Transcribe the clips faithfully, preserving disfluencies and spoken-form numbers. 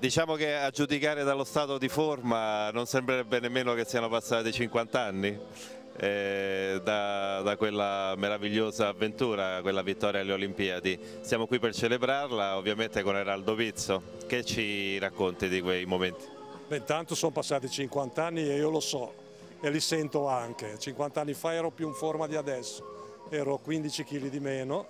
Diciamo che a giudicare dallo stato di forma non sembrerebbe nemmeno che siano passati cinquanta anni eh, da, da quella meravigliosa avventura, quella vittoria alle Olimpiadi. Siamo qui per celebrarla, ovviamente con Eraldo Pizzo. Che ci racconti di quei momenti? Beh, intanto sono passati cinquanta anni e io lo so e li sento anche. cinquanta anni fa ero più in forma di adesso, ero quindici chili di meno,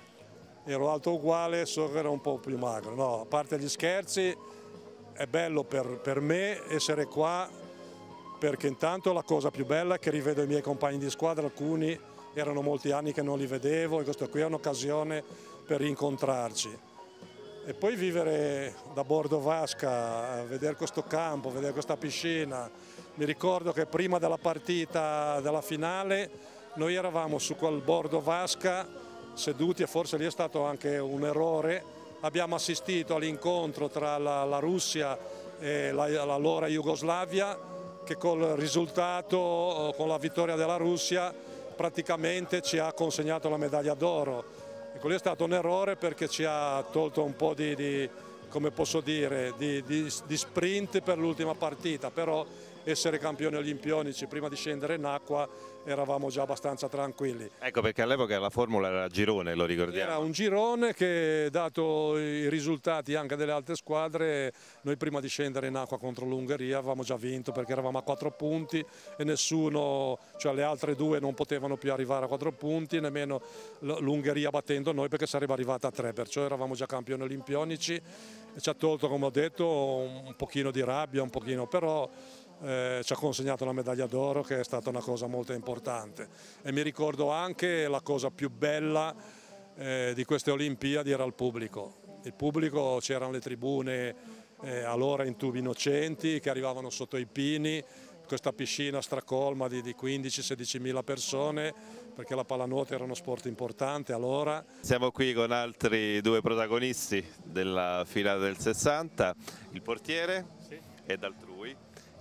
ero alto uguale, so che ero un po' più magro. No, a parte gli scherzi, è bello per, per me essere qua, perché intanto la cosa più bella è che rivedo i miei compagni di squadra, alcuni erano molti anni che non li vedevo e questa qui è un'occasione per rincontrarci. E poi vivere da Bordo Vasca, vedere questo campo, vedere questa piscina. Mi ricordo che prima della partita della finale noi eravamo su quel Bordo Vasca seduti e forse lì è stato anche un errore. Abbiamo assistito all'incontro tra la, la Russia e l'allora Jugoslavia, che col risultato, con la vittoria della Russia, praticamente ci ha consegnato la medaglia d'oro. E quello è stato un errore perché ci ha tolto un po' di, di come posso dire, di, di, di sprint per l'ultima partita, però essere campioni olimpionici prima di scendere in acqua eravamo già abbastanza tranquilli. Ecco perché all'epoca la formula era girone, lo ricordiamo. Era un girone che, dato i risultati anche delle altre squadre, noi prima di scendere in acqua contro l'Ungheria avevamo già vinto perché eravamo a quattro punti e nessuno, cioè le altre due non potevano più arrivare a quattro punti, nemmeno l'Ungheria battendo noi perché sarebbe arrivata a tre, perciò eravamo già campioni olimpionici e ci ha tolto, come ho detto, un pochino di rabbia, un pochino, però Eh, ci ha consegnato la medaglia d'oro, che è stata una cosa molto importante. E mi ricordo anche la cosa più bella eh, di queste Olimpiadi era il pubblico. Il pubblico, c'erano le tribune eh, allora in tubi innocenti che arrivavano sotto i pini, questa piscina stracolma di, di quindici sedici mila persone, perché la pallanuoto era uno sport importante allora. Siamo qui con altri due protagonisti della finale del sessanta, il portiere sì. ed Altrui,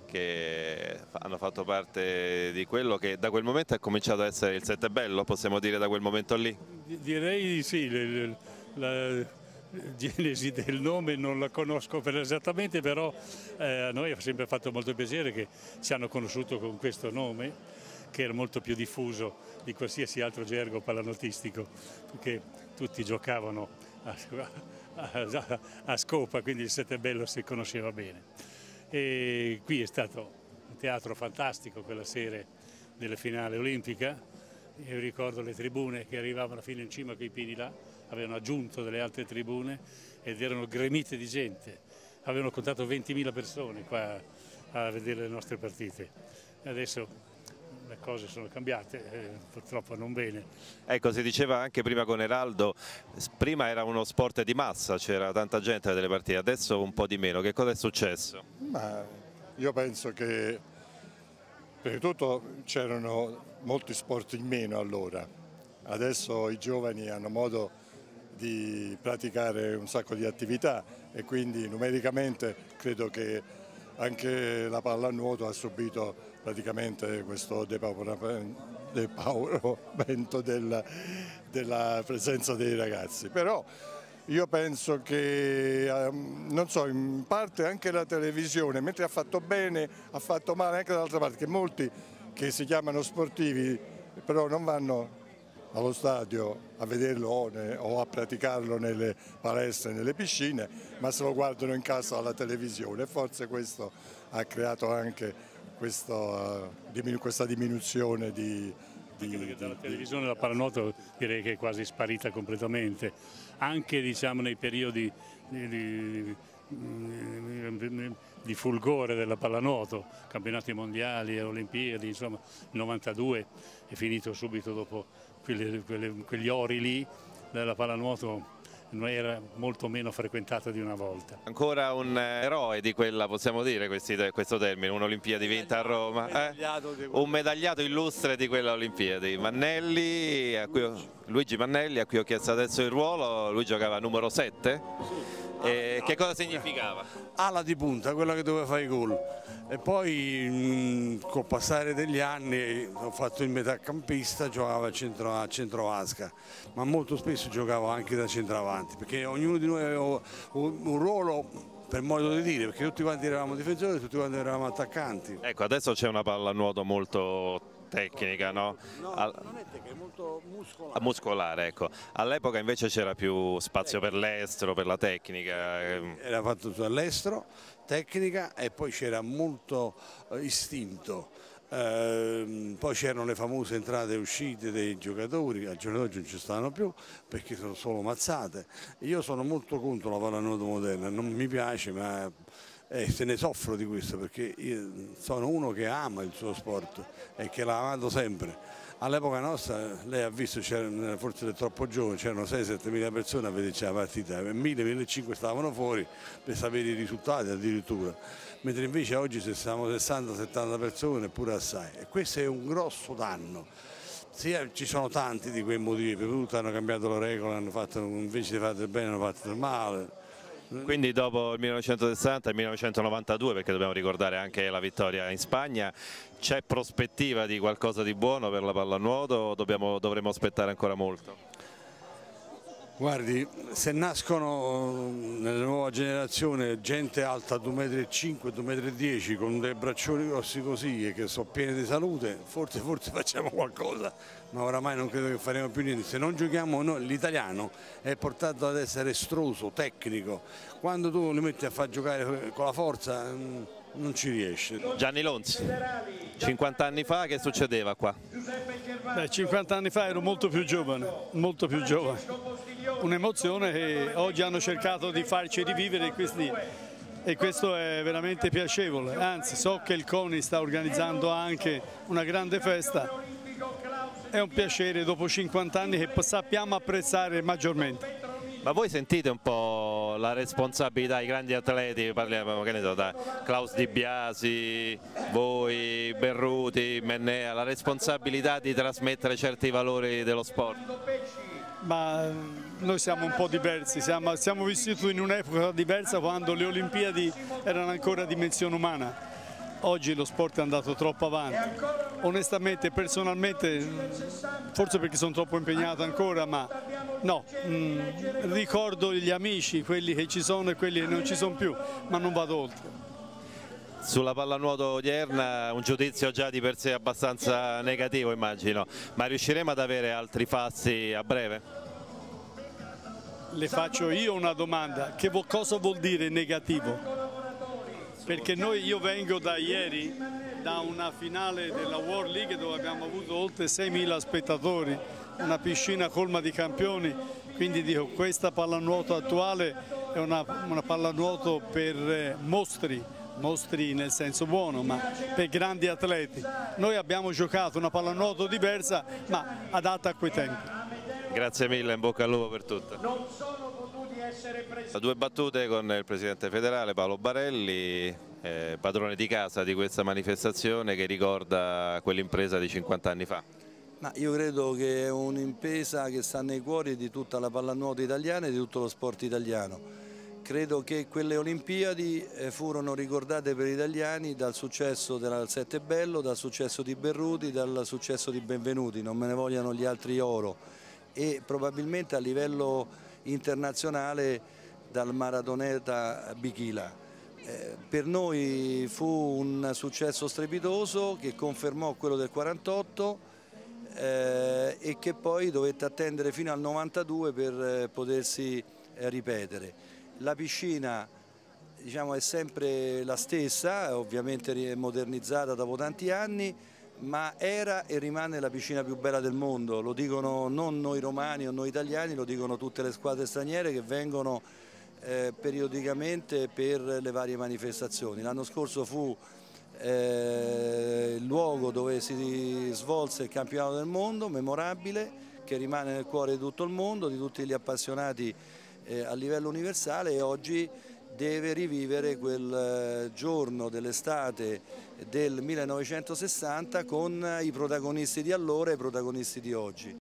che hanno fatto parte di quello che da quel momento è cominciato ad essere il Sette Bello, possiamo dire da quel momento lì? Direi di sì, la genesi del nome non la conosco per esattamente, però eh, a noi ha sempre fatto molto piacere che ci hanno conosciuto con questo nome, che era molto più diffuso di qualsiasi altro gergo pallanotistico, perché tutti giocavano a, a, a scopa, quindi il Sette Bello si conosceva bene. E qui è stato un teatro fantastico quella sera della finale olimpica. Io ricordo le tribune che arrivavano fino in cima con i pini là, avevano aggiunto delle altre tribune ed erano gremite di gente, avevano contato ventimila persone qua a vedere le nostre partite. Adesso le cose sono cambiate, eh, purtroppo non bene. Ecco, si diceva anche prima con Eraldo, prima era uno sport di massa, c'era tanta gente delle partite, adesso un po' di meno. Che cosa è successo? Ma io penso che prima di tutto c'erano molti sport in meno allora, adesso i giovani hanno modo di praticare un sacco di attività e quindi numericamente credo che anche la pallanuoto ha subito praticamente questo depauperamento della, della presenza dei ragazzi. Però io penso che, non so, in parte anche la televisione, mentre ha fatto bene, ha fatto male anche dall'altra parte, che molti che si chiamano sportivi però non vanno allo stadio a vederlo o a praticarlo nelle palestre, nelle piscine, ma se lo guardano in casa alla televisione e forse questo ha creato anche questo, questa diminuzione di... di anche perché dalla televisione la pallanuoto direi che è quasi sparita completamente, anche diciamo nei periodi di, di, di fulgore della pallanuoto, campionati mondiali, Olimpiadi, insomma il novantadue è finito subito dopo quelle, quelle, quegli ori lì, della pallanuoto era molto meno frequentata di una volta. Ancora un eroe di quella, possiamo dire questi, questo termine, un'Olimpiadi vinta a Roma, eh? un medagliato illustre di quella Olimpiadi, Mannelli, a cui ho, Luigi Mannelli, a cui ho chiesto adesso il ruolo. Lui giocava numero sette. Sì. E che cosa significava? Ala di punta, quella che doveva fare i gol. E poi mh, col passare degli anni ho fatto il metacampista, giocavo a centro, a centrovasca, ma molto spesso giocavo anche da centravanti, perché ognuno di noi aveva un, un ruolo per modo di dire, perché tutti quanti eravamo difensori, tutti quanti eravamo attaccanti. Ecco, adesso c'è una pallanuoto molto tecnica, no? No, Al... non è tecnica, è molto muscolare. muscolare, ecco. All'epoca invece c'era più spazio per l'estero, per la tecnica. Era fatto all'estero, tecnica, e poi c'era molto eh, istinto. Eh, poi c'erano le famose entrate e uscite dei giocatori, al giorno d'oggi non ci stanno più perché sono solo mazzate. Io sono molto contro la pallanuoto moderna, non mi piace, ma eh, se ne soffro di questo, perché io sono uno che ama il suo sport e che l'ha amato sempre. All'epoca nostra, lei ha visto, forse è troppo giovane, c'erano sei sette mila persone a vederci la partita, mille millecinquecento stavano fuori per sapere i risultati addirittura, mentre invece oggi se siamo sessanta settanta persone pure assai, e questo è un grosso danno. Sì, ci sono tanti di quei motivi, per tutto hanno cambiato le regole, hanno fatto, invece di fare del bene hanno fatto del male. Quindi dopo il millenovecentosessanta e il millenovecentonovantadue, perché dobbiamo ricordare anche la vittoria in Spagna, c'è prospettiva di qualcosa di buono per la pallanuoto o dobbiamo, dovremo aspettare ancora molto? Guardi, se nascono nella nuova generazione gente alta due virgola cinque metri, due virgola dieci metri con dei braccioli grossi così e che sono pieni di salute, forse, forse facciamo qualcosa, ma oramai non credo che faremo più niente. Se non giochiamo noi, l'italiano è portato ad essere estroso, tecnico, quando tu li metti a far giocare con la forza non ci riesce. Gianni Lonzi, cinquanta anni fa che succedeva qua? Beh, cinquanta anni fa ero molto più giovane, molto più giovane. Un'emozione che oggi hanno cercato di farci rivivere questi, e questo è veramente piacevole. Anzi, so che il CONI sta organizzando anche una grande festa. È un piacere dopo cinquanta anni che sappiamo apprezzare maggiormente. Ma voi sentite un po' la responsabilità, i grandi atleti, parliamo che ne so, da Klaus Di Biasi, voi, Berruti, Mennea, la responsabilità di trasmettere certi valori dello sport? Ma noi siamo un po' diversi, siamo, siamo vissuti in un'epoca diversa quando le Olimpiadi erano ancora a dimensione umana. Oggi lo sport è andato troppo avanti. Onestamente, personalmente, forse perché sono troppo impegnato ancora, ma no, mh, ricordo gli amici, quelli che ci sono e quelli che non ci sono più, ma non vado oltre. Sulla pallanuoto odierna un giudizio già di per sé abbastanza negativo, immagino, ma riusciremo ad avere altri fasti a breve? Le faccio io una domanda, che cosa vuol dire negativo? Perché noi, io vengo da ieri da una finale della World League dove abbiamo avuto oltre seimila spettatori, una piscina colma di campioni, quindi dico questa pallanuoto attuale è una, una pallanuoto per mostri, mostri nel senso buono, ma per grandi atleti. Noi abbiamo giocato una pallanuoto diversa ma adatta a quei tempi. Grazie mille, in bocca al lupo per tutto. Due battute con il Presidente federale Paolo Barelli, eh, padrone di casa di questa manifestazione che ricorda quell'impresa di cinquanta anni fa. Ma io credo che è un'impresa che sta nei cuori di tutta la pallanuoto italiana e di tutto lo sport italiano. Credo che quelle Olimpiadi furono ricordate per gli italiani dal successo del Sette Bello, dal successo di Berruti, dal successo di Benvenuti, non me ne vogliano gli altri oro, e probabilmente a livello internazionale dal maratoneta Bichila. Eh, per noi fu un successo strepitoso che confermò quello del quarantotto eh, e che poi dovette attendere fino al novantadue per eh, potersi eh, ripetere. La piscina, diciamo, è sempre la stessa, ovviamente modernizzata dopo tanti anni, ma era e rimane la piscina più bella del mondo, lo dicono non noi romani o noi italiani, lo dicono tutte le squadre straniere che vengono eh, periodicamente per le varie manifestazioni. L'anno scorso fu eh, il luogo dove si svolse il campionato del mondo, memorabile, che rimane nel cuore di tutto il mondo, di tutti gli appassionati eh, a livello universale, e oggi deve rivivere quel giorno dell'estate del millenovecentosessanta con i protagonisti di allora e i protagonisti di oggi.